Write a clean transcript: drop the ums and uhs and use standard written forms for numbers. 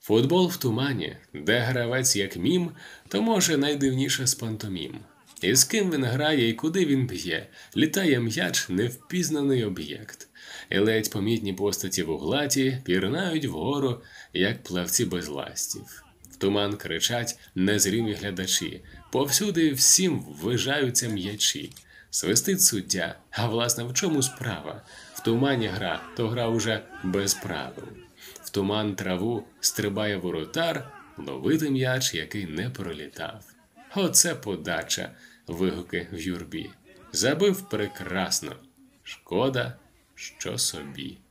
Футбол в тумані, де гравець як мім, то може найдивніше з пантомім. І з ким він грає і куди він б'є, літає м'яч невпізнаний об'єкт. І ледь помітні постаті вуглаті пірнають вгору, як плавці без ластів. В туман кричать незрімі глядачі, повсюди всім ввижаються м'ячі. Свистить суддя, а власне в чому справа? В тумані гра, то гра уже без правил. В туман траву стрибає воротар, ловити м'яч, який не пролітав. Оце подача, вигуки в юрбі. Забив прекрасно. Шкода, що собі.